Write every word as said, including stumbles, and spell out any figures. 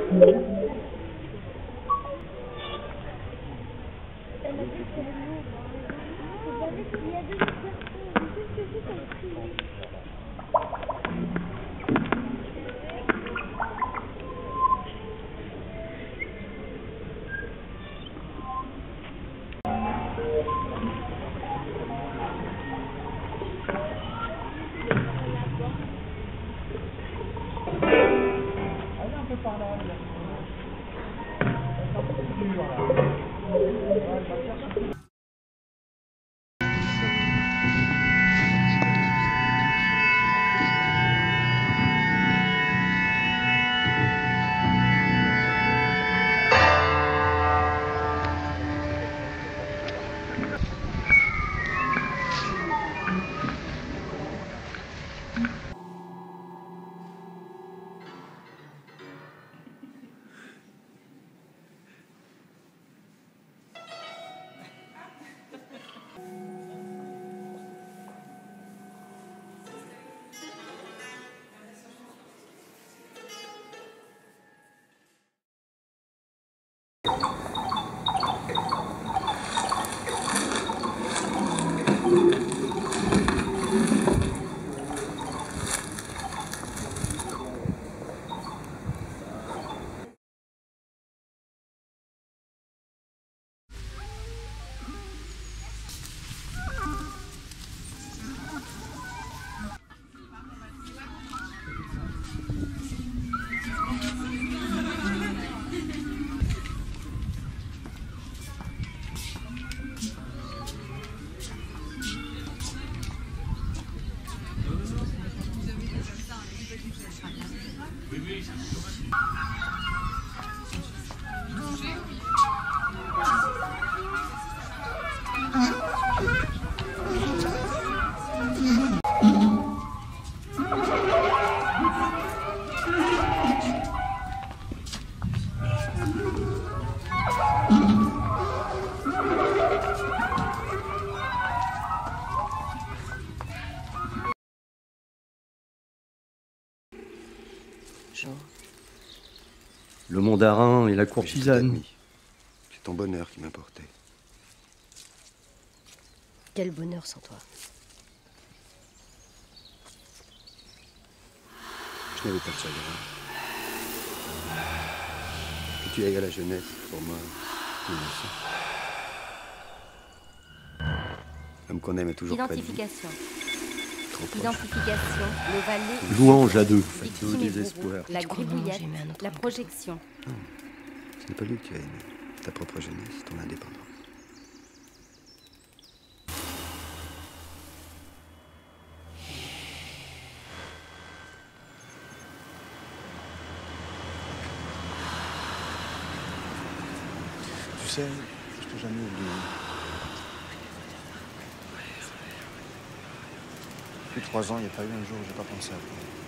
Le mondarin et la courtisane. C'est ton bonheur qui m'importait. Quel bonheur sans toi. Je n'avais pas de chagrin. Que tu ailles à la jeunesse, pour moi, c'est innocent. L'homme qu'on aime est toujours près de lui. Identification. Trop proche. Identification, le valet. Louange à deux. Victime et désespoir. La Je crois vraiment gribouillette, j'aimais un autre la homme. projection. Non, ce n'est pas lui que tu as aimé. Ta propre jeunesse, ton indépendance. Tu sais, je t'ai jamais oublié. Depuis trois ans, il n'y a pas eu un jour où j'ai pas pensé à toi.